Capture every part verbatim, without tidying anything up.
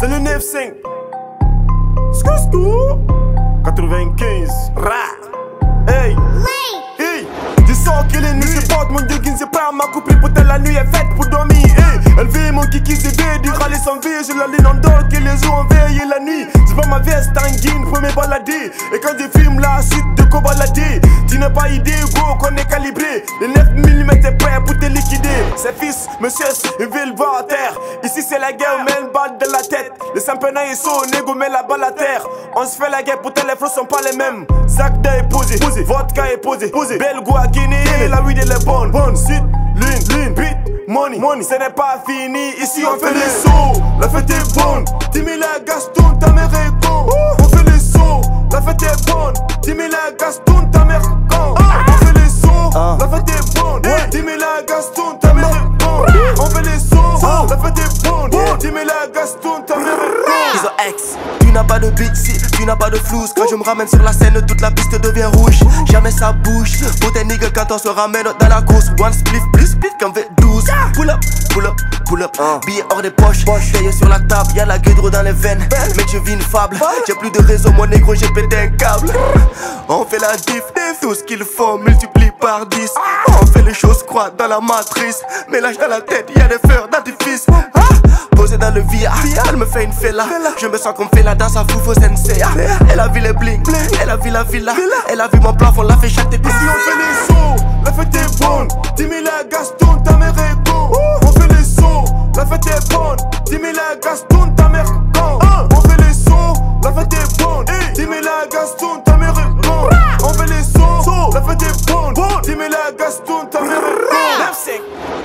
C'est le neuf cinq. Scouscou quatre-vingt-quinze. Ra. Hey. Hey. Tu sens que les nuits se portent, mon déguine c'est pas ma copine. Peut-être la nuit est faite pour dormir. Hey. Elle veille mon kiki c'est veille. Du râler sans veille. Je la ligne en dehors que les jours en veille la nuit. C'est pas ma veste tanguine pour me balader. Et quand je filme la suite de quoi balader. Tu n'as pas idée gros qu'on est calibré. Les neuf millimètres est prêt pour te liquider. Ses fils, monsieur, ils veulent voir à terre. Ici c'est la guerre, on met une balle de la tête. Les championnats ils sont négo, met la balle à terre. On se fait la guerre, pourtant les flots sont pas les mêmes. Zagda est posé, posé. Vodka est posé, posé. Belgo à Guinée, la weed elle est bonne. Bonne, suite, lune, lune, beat, money, money. Ce n'est pas fini, ici on fait les sauts. La fête est bonne, dix mille à Gaston, ta mère est con. On fait les sauts, la fête est bonne, dix mille à Gaston, ta mère est con. On fait les sauts, la fête est bonne, dix mille à Gaston, ta mère est con. On fait les sauts, la fête est bonne, dix mille à Gaston, ta mère est con. Ils ont ex, tu n'as pas de beat si tu n'as pas de flouze. Quand je me ramène sur la scène, toute la piste devient rouge. Jamais ça bouge, pour tes niggas quand on se ramène dans la course. One spliff, plus split qu'un V douze. Pull up, pull up, pull up, billets hors des poches. Payé sur la table, y'a la gueudre dans les veines. Mec je vis une fable, j'ai plus de réseau mon négro, j'ai pété un câble. On fait la diff, tout ce qu'ils font multiplie par dix. On fait les choses croix dans la matrice. Mélange dans la tête, y'a des feux d'artifice. Posé dans le V R, elle me fait une fella. Je me sens comme Fela dans sa foufou sensei. Elle a vu les bling, elle a vu la villa. Elle a vu mon plafond, l'a fait chanter. Ici on fait les sauts, la fête est bonne. dix mille à Gaston, ta mère est con. On fait les sauts, la fête est bonne. dix mille à Gaston, ta mère est con. On fait les sauts, la fête est bonne. dix mille à Gaston, ta mère est con. On fait les sauts, la fête est bonne. dix mille à Gaston, ta mère est con. neuf cinq.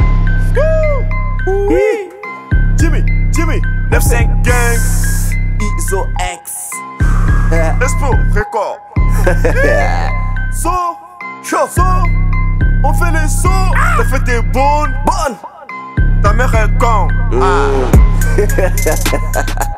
Jimmy, Jimmy, neuf cinq gang. Iso X. Expo, record. So, chaud, so. On fait les sauts, la fête est bonne. Bonne. Ta mère est con. Ah.